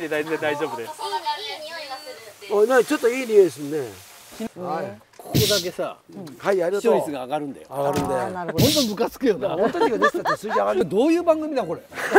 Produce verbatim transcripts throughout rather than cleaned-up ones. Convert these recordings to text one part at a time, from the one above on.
て全然大丈夫です。 おい、なにちょっといい匂いするね。はい。 ここだけさ、 はい、ありが視聴とう。 率が上がるんだよ。 上がるんだよ。 本当ムカつくよな。 本当に出てたって数字上がる。 どういう番組だこれ。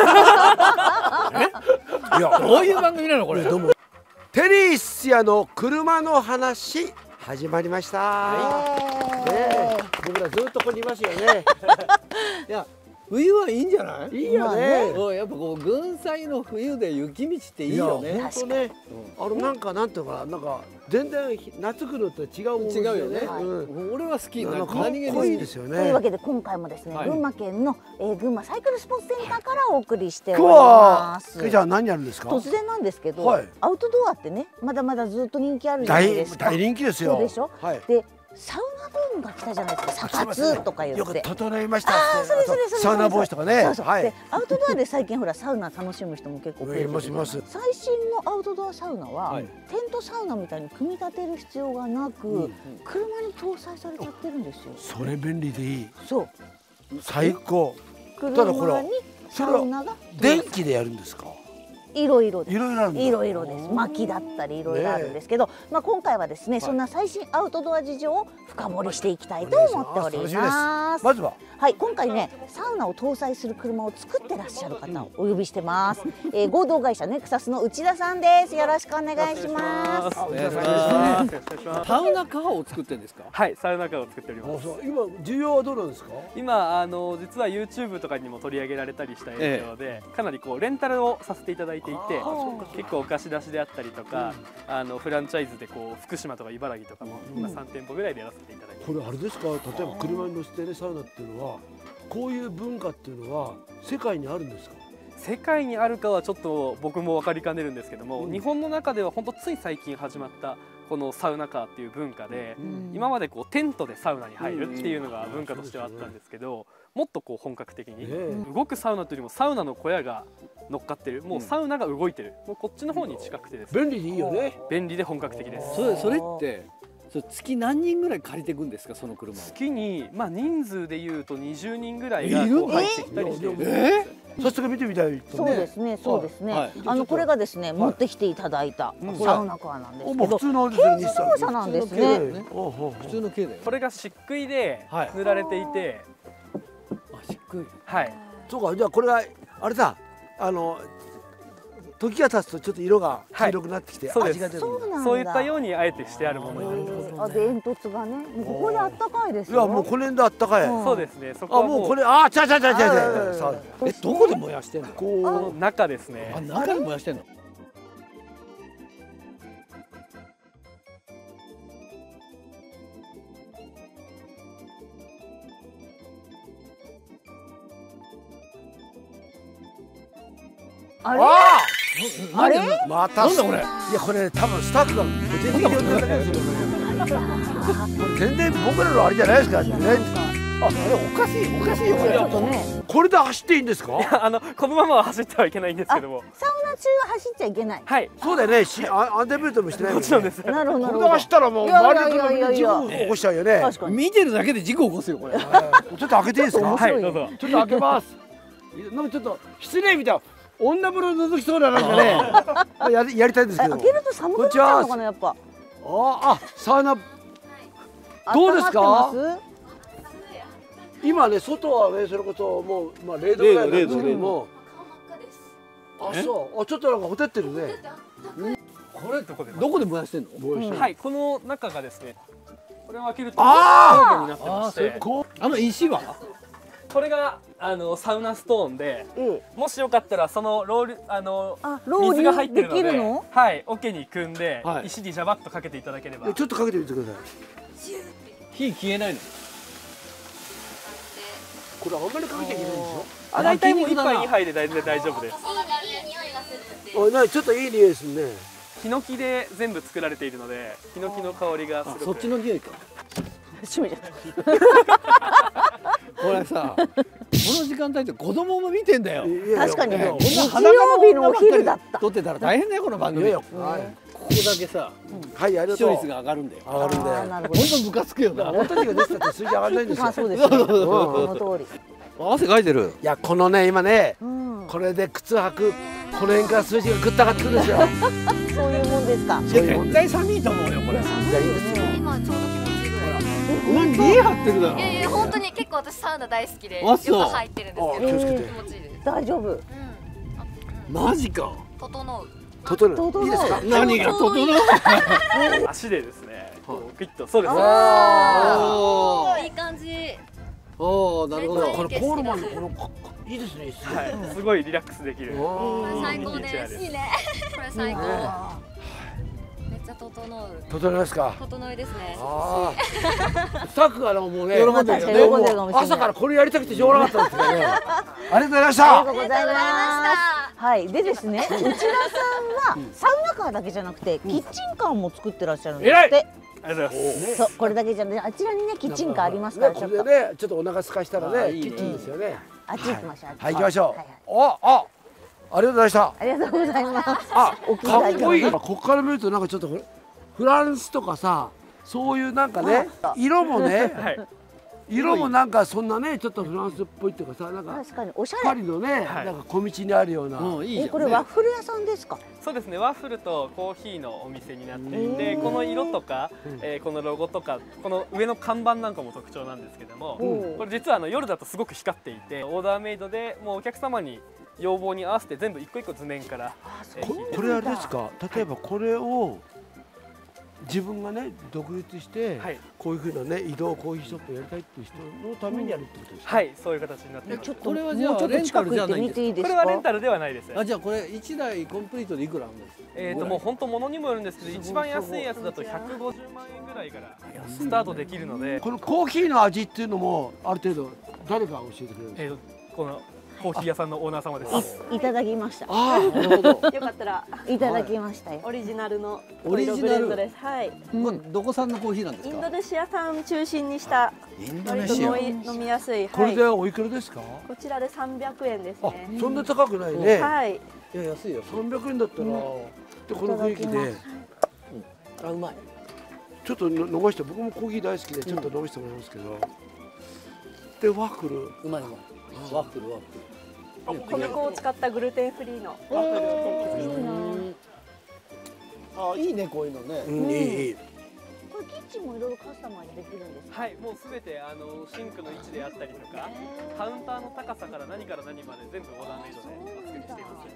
いや、 どういう番組なのこれ。 どうも。テリースヤの車の話始まりました。ね、僕らずっとここにいますよね。 いや。冬はいいんじゃない？ いいよね。 やっぱこう群祭の冬で雪道っていいよね。 本当ね。あのなんかなんていうかなんか全然夏来ると違うものですよね。違うよね。俺は好き。なんかかっこいいですよね。 というわけで今回もですね、群馬県の群馬サイクルスポーツセンターからお送りしております。 じゃあ何やるんですか？ 突然なんですけど、アウトドアってねまだまだずっと人気あるじゃないですか。 大人気ですよ。 そうでしょ。でサウナブームが来たじゃないですか。サ活とか言って。 よく整いました。 ああ、そうですそうです。 サウナ帽子とかね。 そうそう。で、アウトドアで最近ほらサウナ楽しむ人も結構増えてる。最新のアウトドアサウナはテントサウナみたいに組み立てる必要がなく、車に搭載されちゃってるんですよ。 それ便利でいい。 そう。 最高。 ただこれサウナが電気でやるんですか？ いろいろです。 いろいろあるんだ。 いろいろです。薪だったりいろいろあるんですけど、まあ今回はですね、そんな最新アウトドア事情を深掘りしていきたいと思っております。 まずは、 はい、今回ね、サウナを搭載する車を作ってらっしゃる方をお呼びしてます。えー、合同会社ネクサスの内田さんです。よろしくお願いします。 お願いします。サウナカーを作ってるんですか？ はい、サウナカーを作っております。 今需要はどうなんですか？ 今あの実は ユーチューブ とかにも取り上げられたりした影響で、かなりこうレンタルをさせていただいていて、結構お貸し出しであったりとか、あのフランチャイズでこう福島とか茨城とかも今さん店舗ぐらいでやらせていただいて。 これあれですか？例えば車に乗せてねサウナっていうのはこういう文化っていうのは世界にあるんですか？ 世界にあるかはちょっと僕も分かりかねるんですけども、うん、日本の中では本当つい最近始まったこのサウナカーっていう文化で、うん、今までこうテントでサウナに入るっていうのが文化としてはあったんですけど、もっとこう本格的に動くサウナというよりもサウナの小屋が乗っかってる、もうサウナが動いてる、もうこっちの方に近くてですね、 便利でいいよね。 便利で本格的です。 それそれって月何人ぐらい借りていくんですか、その車を？ 月にまあ人数でいうとにじゅうにんぐらいがこう入ってきたりしている。 えー早速見てみたい。 そうですね、そうですね。あのこれがですね、持ってきていただいたサウナカーなんですけど、 普通の軽自動車なんですね。 普通の軽だよ。 これが漆喰で塗られていて、 あ、漆喰。 はい。 そうか、じゃあこれはあれだ、あの時が経つとちょっと色が黄色くなってきて味が出る。 そういったようにあえてしてあるものになります。 あ、で煙突がね、ここであったかいですよ。 いやもうこの辺であったかい。 そうですね。そこはもうこれあ、ちゃちゃちゃちゃちゃ。 え、どこで燃やしてんの？ この中ですね。 あ、中で燃やしてんの？ あれ？あれ？ またなんだこれ？いやこれ多分スタッフが個人的に呼んでるだけですよ。これ全然僕らのあれじゃないですからね。あ、あれおかしいおかしいよこれ。ちょっとね。これで走っていいんですか？ いや、あのこのままは走ってはいけないんですけども。 サウナ中は走っちゃいけない。 はい。 そうだよね。しアンデベルトもしてないもんね。 もちろんです。 なるほど。 これで走ったらもう周りの車に事故起こしちゃうよね。 見てるだけで事故起こすよこれ。ちょっと開けていいですか？ はい、どうぞ。 ちょっと開けます。なんかちょっと失礼みたいな。女風呂覗きそうななんかねやりやりたいんですけど。 開けると寒くなっちゃうのかなやっぱ。ああ、サウナどうですか？今ね外はねそれこそもうまあ零度ぐらいなんですけども。あ、そう。あ、ちょっとなんかほてってるね。 これどこでどこで燃やしてんの？ はい、この中がですね、これを開けるとあ上下になってまして、 あの石は？ これがあのサウナストーンで、もしよかったらそのロールあの水が入ってるので、はい、桶に汲んで石にジャバッとかけていただければ。 ちょっとかけてみてください。 火消えないの？ これあんまりかけちゃいけないんでしょ？ あ、大体もう一杯二杯で全然大丈夫です。 おい、なにちょっといい匂いするね。 ヒノキで全部作られているので、ヒノキの香りがすごく。 そっちの匂いか。 閉めちゃった。 これさ、この時間帯って子供も見てんだよ。 確かに。 日曜日のお昼だった。 撮ってたら大変だよこの番組。ここだけさ、視聴率が上がるんだよ。上がるんだよ。本当ムカつくよな。 本当に出てたって数字上がらないんですよ。 まあそうです。その通り。 汗かいてる。 いやこのね今ね、これで靴履くこの辺から数字がぐったがってくるんですよ。 そういうもんですか。 そういうもん絶対寒いと思うよこれ。 いやいいですよ。 今ちょうど気持ちいいぐらい。 お前見え張ってるだろ。 いやいや本当に結構私サウナ大好きであそうよく入ってるんですけどあ気をつけて気持ちいいです。 大丈夫。 うん。 マジか。 整う。 整う。 整ういいですか。 何が整う。 足でですねこうグイッとそうですね。 おいい感じ。 おお、なるほど。 このコールマンのこのこいいですね。 はいすごいリラックスできる。 これ最高いいチェアです。 ですいいね。これ最高。めっちゃ整う。 整いますか。 整いですね。 ああ。スタッフがもうね、 喜んでるよね喜んでるかもしれない朝からこれやりたくてしょうがなかったんですけどね。ありがとうございましありがとた。 うございます。はい、でですね、内田さんはサウナカーだけじゃなくてキッチンカーも作ってらっしゃるんですって。 ありがとうございます。 そう、これだけじゃね、あちらにねキッチンカーありますから、 ね、 ちょっとこれでね、ちょっとお腹空かしたらね、 あいいねキッチンですよね。 あっち行きましょう。 はい、行きましょうはいはい。 お、あ、ありがとうございました。 ありがとうございます。 あ、 お気か遣いっこいい。ここから見るとなんかちょっとフフランスとかさ、そういうなんかね、色もね、 はい色もなんかそんなね、ちょっとフランスっぽいっていうかさ、なんか確かにおしゃれ。 パリのね、 はいなんか小道にあるような。 うん、いいじゃん。 え、これワッフル屋さんですか。 そうですねワッフルとコーヒーのお店になっていてこの色とか、えーこのロゴとかこの上の看板なんかも特徴なんですけどもうんこれ実はあの夜だとすごく光っていてオーダーメイドでもうお客様に要望に合わせて全部一個一個図面からえーここれあれですか。例えばこれを自分がね独立して、 はいこういうふうなね移動コーヒーショップやりたいっていう人のためにやるってことですか。 はいそういう形になっていますちょっとこれはもうじゃあちょっと近く行ってみていいですか。 これはレンタルではないですあ、じゃあこれ一台コンプリートでいくらあるんですか。 えーともう本当物にもよるんですけど一番安いやつだとひゃくごじゅうまんえんぐらいからスタートできるのでこのコーヒーの味っていうのもある程度誰が教えてくれるんですか。 えーとこのコーヒー屋さんのオーナー様ですいただきました。 ああ、なるほど。 よかったらいただきましたよ。 オリジナルのオリジナルブレンドです。はい。 これどこ産のコーヒーなんですインドか。 ネシア産中心にしたインド割とネシア。 飲み飲みやすい。 これではい。 おいくらですか。 こちらで三百円ですあね。、 そんな高くないね。 はい。 いや安いよ。 三百円だったら、でこの雰囲気であ、うまい。 ちょっとの伸ばして、僕もコーヒー大好きでちょっと伸ばしてもらいますけど。でワッフル。 うまいうまい。ワッフルワッフ米粉を使ったグルテンフリーのワッフルを提供しています。 ル。あ、いいねこういうのね。 うん、いいいい。 これキッチンもいろいろカスタマイズできるんですか。 はいもうすべてあのシンクの位置であったりとかカウンターの高さから何から何まで全部オーダーメイドでお作りしています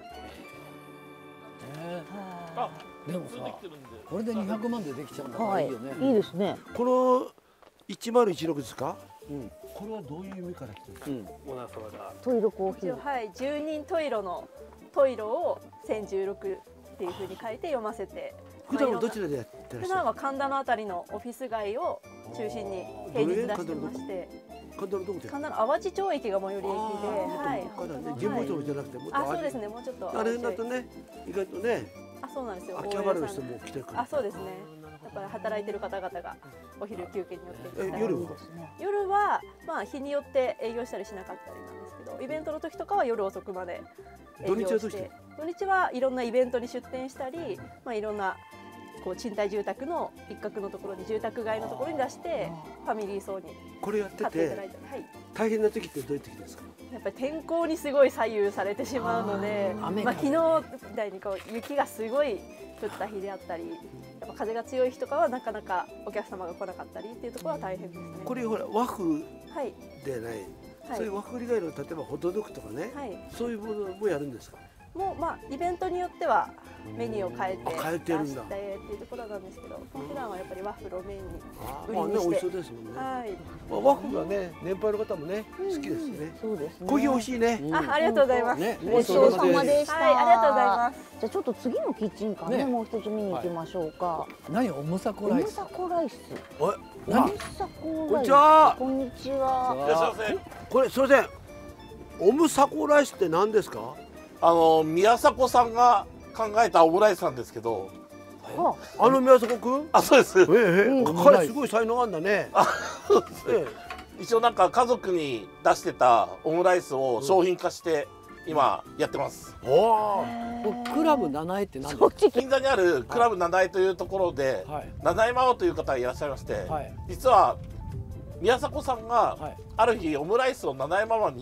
はでもさ、これでにひゃくまんでできちゃうんだい。 からはいいいよね。 いいですね。 この一丸一六ですか。 うん。 これはどういう意味から来てるんですか。 うん。 オーナー様がトイロコーヒー。 一応はい。十人トイロのトイロを千十六っていう風に書いて読ませて。 普段はどちらでやってらっしゃる。 普段は神田のあたりのオフィス街を中心に平日出してまして、 神田のどこで。 神田の淡路町駅が最寄り駅で、はい。 ここからね、神保町じゃなくて、もっとあ、そうですね。もうちょっとあれだとね、意外とね、 あ、そうなんですよ。 秋葉原の人も来てるから。 あ、そうですね。だから働いてる方々がお昼休憩によって来たりえ夜は夜はまあ日によって営業したりしなかったりなんですけど、イベントの時とかは夜遅くまで営業して、 土日はどうして土日はいろんなイベントに出店したり、まあいろんなこう賃貸住宅の一角のところに住宅街のところに出してファミリー層にこれやって買っていただいてたり、はい。 大変な時ってどういう時ですか。 やっぱり天候にすごい左右されてしまうので、 雨まあ、昨日みたいにこう雪がすごい降った日であったり、やっぱ風が強い日とかはなかなかお客様が来なかったりっていうところは大変ですね。 これほらワッフルはいでない、 はいそういうワッフル以外の例えばホットドッグとかね、 はい。 そういうものもやるんですか。 もうまあイベントによってはメニューを変えてあ変えてるんだ出してっていうところなんですけど、普段はやっぱりワッフルをメインに。 あ売りにしてまあね美味しそうですもんね。 はい。 まあワッフルはね年配の方もね好きですよね。 そうですね。 コーヒー美味しいね。 あ、ありがとうございます。 ね。 ごちそうさまでした。 はい、ありがとうございます。 じゃあちょっと次のキッチンカーね、 ねもう一つ見に行きましょうか。 何オムサコライス。 オムサコライス。 おい、 オムサコライス。 こんにちはこんにちは。 いらっしゃいませ。 これすみません。オムサコライスって何ですか。 あの宮迫さんが考えたオムライスなんですけど。 はあの宮迫君。 あ、そうです。 ええうん彼すごい才能あんだね。 そうですねえ一応なんか家族に出してたオムライスを商品化して今やってます。 えおークラブ七重って何そっち。 銀座にあるクラブ七重というところではい七重魔王という方がいらっしゃいまして、 はい実は宮迫さんがはいある日オムライスを七重ママに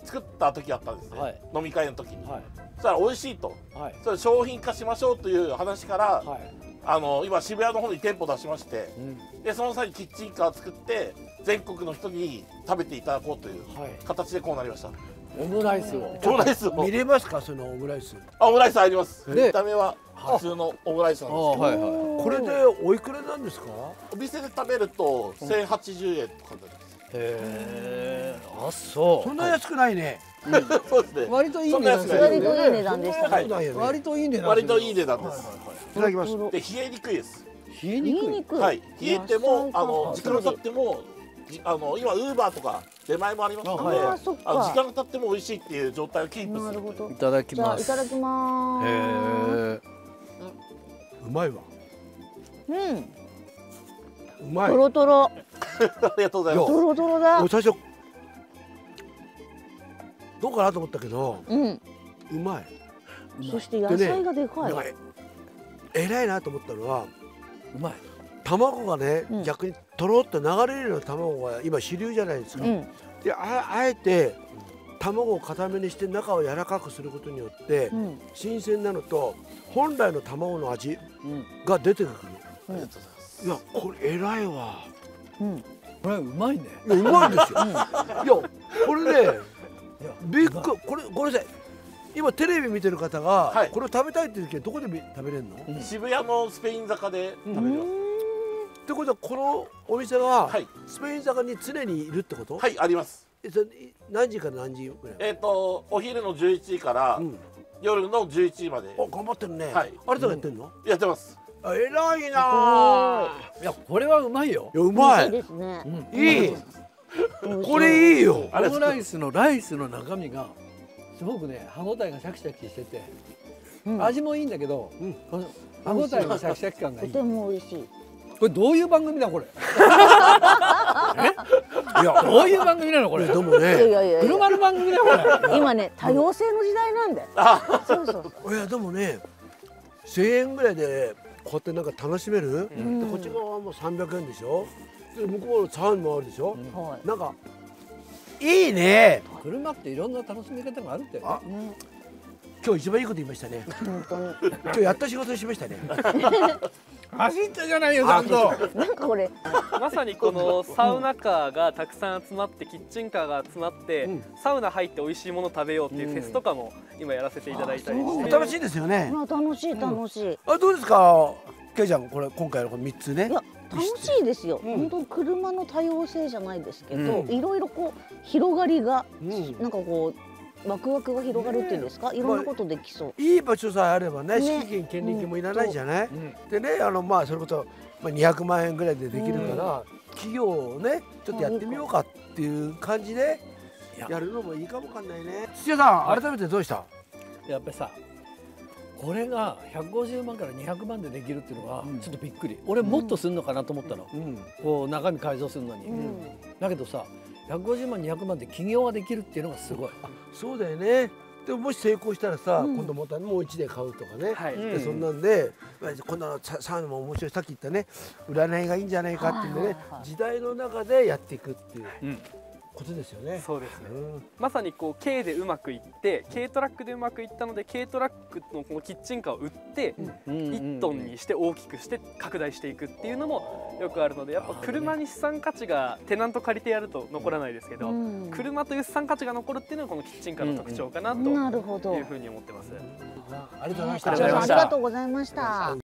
作った時あったんですね、はい、飲み会の時に、はい、そしたら美味しいと、はい、それ商品化しましょうという話から、はい、あの今渋谷の方に店舗出しまして、うん、でその際にキッチンカーを作って全国の人に食べていただこうという形でこうなりました。 オムライスをオムライスを見れますか、そのオムライス。 あ、オムライスあります。見た目は普通のオムライスなんですけど、はいはい、 これでおいくらなんですか？ お店で食べるとせんはちじゅうえんとかになります。 へえ、あ、そう。 そんな安くないね。 そうですね。 割といい値段です。 割といい値段でしたね。 割といい値段。 割といい値段です。 いただきます。 で、冷えにくいです。 冷えにくい。 はい。冷えてもあの時間が経っても、あの今ウーバーとか出前もありますので、あの時間が経っても美味しいっていう状態をキープする。なるほど。 いただきます。 いただきます。へえ。うまいわ。 うん。 うまい。 トロトロ。 ありがとうございます。 トロトロだ。 最初どうかなと思ったけど、うん、うまい。そして野菜がでかい。 偉いなと思ったのは、 うまい。 卵がね、うん、逆にとろっと流れるような卵が今主流じゃないですか。うん、で あ, あえて卵を固めにして中を柔らかくすることによって、うん、新鮮なのと本来の卵の味が出てくる。うん、ありがとうございます。いや、これ偉いわ。 うん、これうまいね。 いや、うまいんですよ。うん、いや、これね、びっくり、これ、ごめんなさい。今テレビ見てる方が、はい、これを食べたいっていう時はどこで食べれるの？ うん、渋谷のスペイン坂で食べれます。 ってことはこのお店はスペイン坂に常にいるってこと？ はい、あります。 え、それ何時から何時ぐらい？ えっとお昼のじゅういちじから、うん、夜のじゅういちじまで。 あ、頑張ってるね。はい。あれとかやってんの？ うん、やってます。 あ、偉いな。 いや、これはうまいよ。 いや、うまい。 いいですね。 いい。これいいよ。 オムライスのライスの中身がすごくね、歯ごたえがシャキシャキしてて、うん、味もいいんだけど、うん、この歯ごたえのシャキシャキ感がいい。 とても美味しい。 これどういう番組だこれ？え？いや、どういう番組なのこれ？ でもね、 車の番組だこれ。 今ね、多様性の時代なんで。そうそうそう。 いや、でもね、せんえんぐらいでこうやってなんか楽しめる。うん、でこっち側はもうさんびゃくえんでしょ。で向こうのサウナもあるでしょ。うん、なんかいいね。 車っていろんな楽しみ方があるってね。 今日一番いいこと言いましたね。今日やった仕事しましたね。 走ったじゃないよ、ちゃんと。 なんかこれまさにこのサウナカーがたくさん集まって、キッチンカーが集まって、うん、サウナ入って美味しいもの食べようっていうフェスとかも今やらせていただいたりして、 楽しいですよね。 楽しい楽しい、うん、 あ、どうですかケイちゃん、これ今回のこのみっつね。 いや、楽しいですよ、うん、本当に車の多様性じゃないですけど、うん、いろいろこう広がりが、うん、なんかこうワクワクが広がるっていうんですか、いろんなことできそう。 いい場所さえあればね、敷金権利金もいらないじゃない。でね、あのまあそれこそにひゃくまんえんぐらいでできるから、企業をねちょっとやってみようかっていう感じでやるのもいいかもわかんないね。土屋さん、改めてどうした？ やっぱりさ、これがひゃくごじゅうまんからにひゃくまんでできるっていうのはちょっとびっくり。俺もっとすんのかなと思ったの。こう中身改造するのに。だけどさ、ひゃくごじゅうまんにひゃくまんで起業ができるっていうのがすごい。 そうだよね。でももし成功したらさ、うん、今度またもう一で買うとかね、はい、でそんなんで、こんなサウナも面白い、さっき言ったね、占いがいいんじゃないかっていうんでね、時代の中でやっていくっていう。うん、ことですよね。 そうですね。うん、まさにこう軽でうまくいって、軽トラックでうまくいったので、軽トラックのこのキッチンカーを売っていちトンにして大きくして拡大していくっていうのもよくあるので、やっぱ車に資産価値がテナント借りてやると残らないですけど、うん、車という資産価値が残るっていうのがこのキッチンカーの特徴かなというふうに思ってます。 ありがとうございました。 ありがとうございました。